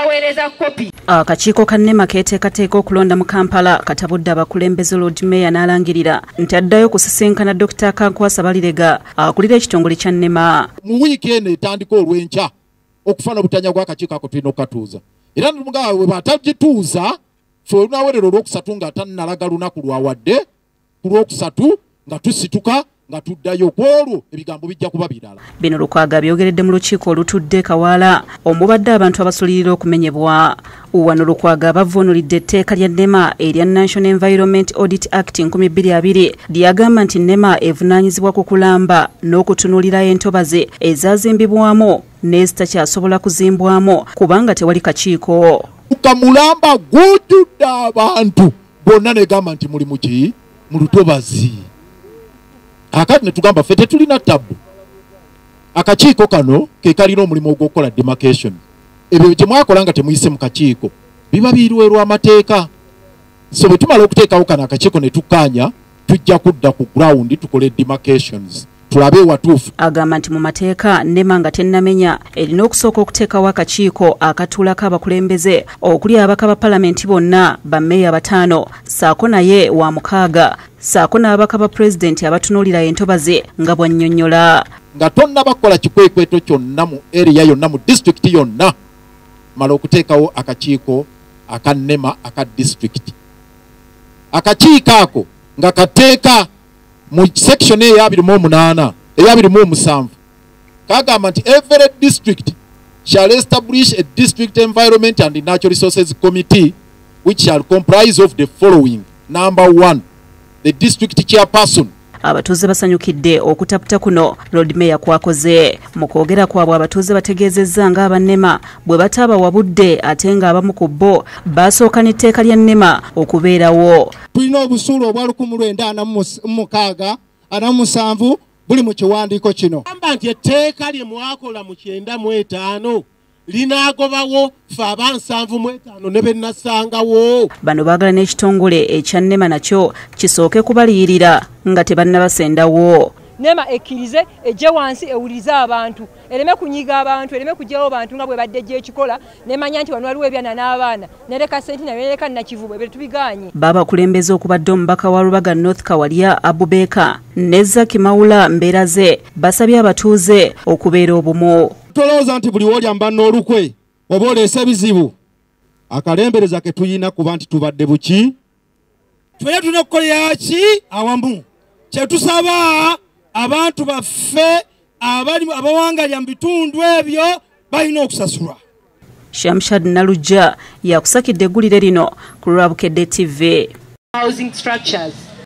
baweereza kopi. Akakiiko ka NEMA keeteekateeka okulonda mu Kampala katabudde abakulembeze Lord Mayor n'alangirira nti addayo kusisinkana Dr. Kankwasa Balirega akulira ekitongole kya NEMA. Mu wiiki eno etandika olw'enkya okufana obutanya bw'akakiiko ako tulina okukatuuza. Era numugawe bwe batagituuza fe olunaawerero olwokusatu nga tannalaga lunaku lwawadde ku lwokusatu nga tusituka nga tuddayo kwolwo ebigambo bijja kuba birala. Bino Lukwaga byogeredde mu lukiiko olutudde Kawaala omubadde abantu abasulirira okumenyebwa. Wano Lukwaga bavvuunulidde etteeka lya NEMA erya National Environment Audit Act 2020 lyagamba nti NEMA evunaanyizibwa ku kulamba n'okutunuulira entobazi ezaazimbibwamu n'ezitakyasobola kuzimbwamu kubanga tewali kakiiko. Kamulamba gujjudde abantu bonna negamba nti muli muki mu lutobazi. Akati ne tugamba fete tulina tabu. Akakiiko kano ke kalina omulimu ogw'okukola demarcation. Ebyo kye mwakola nga temuyise mu kakiiko biba biirwerwa amateeka. So bwe tumala okuteekawo kano akakiiko ne tukkaanya tujja kudda ku ground tukole demarcations. Tulabe watuufu. Agamba nti mu mateeka NEMA nga tennamenya erina okusooka okuteekawo akakiiko akatuulako abakulembeze okuli ababaka ba palamenti bonna bammeeya 5 saako naye wa 6 saako n'ababaka ba pulezidenti abatunuulira entobazi nga bw'annyonnyola. Nga tonna bakola kikwekweto kyonna mu area yonna mu district yonna mala okuteekawo akakiiko aka NEMA aka district. Akakiiko ako nga kateeka mu section eya 28 eya 27 kagamba nti every district shall establish a district environment and natural resources committee which shall comprise of the following. Number 1, the district chairperson. Abatuuze basanyukidde okutaputa kuno Lord Mayor kwakoze. Mu kwogera kwabwe abatuuze bategeezezza nga aba NEMA bwe bataaba wabudde ate nga abamu ku bo basooka n'etteeka lya NEMA okubeerawo. Tulina obusuulu obwa 1946 47 buli mu kiwandiiko kino. Gamba nti etteeka lye mwakola mu 95 linaagobawo fe aba 75 ne bennasangawo. Bano baagala n'ekitongole ekya NEMA nakyo kisooke kubaliyirira nga tebannabasendawo. NEMA ekkirize ejje wansi ewulirize abantu ereme kunyiga abantu ereme kujjawo abantu nga bwe badde gyekikola nemanya nti wano waliwo ebyana n'abaana nereka senti nereka nakivubo ebyo tubiganye. Baabakulembeze okubadde omubaka wa Rubaga North Kawalya Abubeka ne Zaki Mawula Mberaze basabye abatuuze okubeera obumu. Tolowooza nti buli wolya mbanna olukwe oba oleese ebizibu akalembereza ke tuyina kuba nti tubadde buki Tubeera tulina okukolera ki awamu kye tusaba abantu baffe abawangalya mu bitundu ebyo balina okusasulwa. Shamshad Nalujja yakusakidde eggulire lino ku Lwabukedde TV. Housing structures.